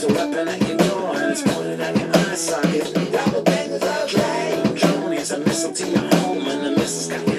There's a weapon at your door and it's pointed at your eye socket. Double bangers are drone. Drone is a missile to your home and the missile's got